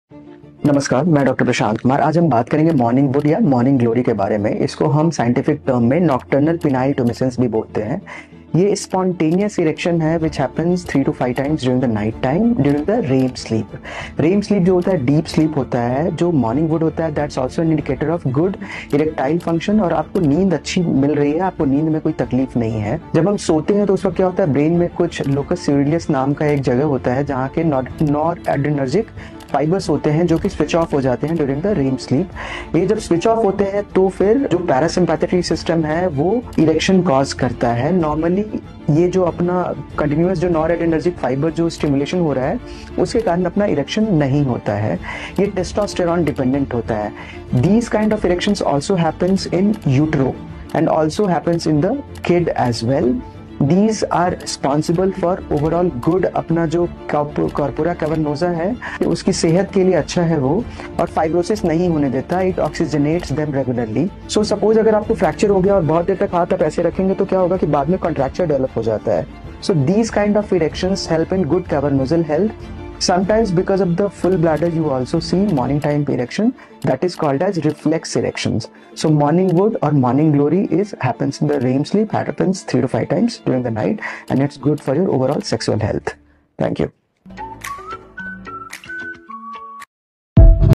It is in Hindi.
नमस्कार, मैं डॉक्टर प्रशांत कुमार। आज हम बात करेंगे मॉर्निंग वुड या मॉर्निंग ग्लोरी के बारे में। इसको हम साइंटिफिक टर्म में नॉक्टर्नल पिनाइल tumescence भी बोलते हैं। ये स्पॉन्टेनियस इरेक्शन है which happens 3 to 5 times during the night time during the REM sleep. REM sleep जो होता है डीप स्लीप होता है। जो मॉर्निंग वुड होता है that's also an indicator of good erectile function और आपको नींद अच्छी मिल रही है, आपको नींद में कोई तकलीफ नहीं है। जब हम सोते हैं तो उस वक्त क्या होता है, ब्रेन में कुछ लोकस सीरियस नाम का एक जगह होता है जहाँ के नॉरएड्रेनर्जिक फाइबर्स होते हैं जो कि स्विच ऑफ हो जाते हैं ड्यूरिंग द रेम स्लीप। ये जब स्विच ऑफ होते हैं तो फिर जो पैरासिम्पैथेटिक सिस्टम है वो इरेक्शन कॉज करता है। नॉर्मली ये जो अपना कंटिन्यूअस जो नॉरएड्रेनर्जिक फाइबर जो स्टिमुलेशन हो रहा है उसके कारण अपना इरेक्शन नहीं होता है। ये टेस्टोस्टेरॉन डिपेंडेंट होता है। These kind of erections also happens in utero and also happens in the kid as well. These are responsible for overall good अपना जो कॉर्पोरा कैवर्नोसा है उसकी सेहत के लिए अच्छा है वो, और फाइब्रोसिस नहीं होने देता। It oxygenates them regularly. So suppose अगर आपको फ्रैक्चर हो गया और बहुत देर तक हाथ आप ऐसे रखेंगे तो क्या होगा कि बाद में कॉन्ट्रैक्चर डेवलप हो जाता है। So these kind of erections help in good cavernosal health. Sometimes because of the full bladder you also see morning time erection that is called as reflex erections. So morning wood or morning glory happens in the REM sleep, happens 3 to 5 times during the night, and it's good for your overall sexual health. Thank you.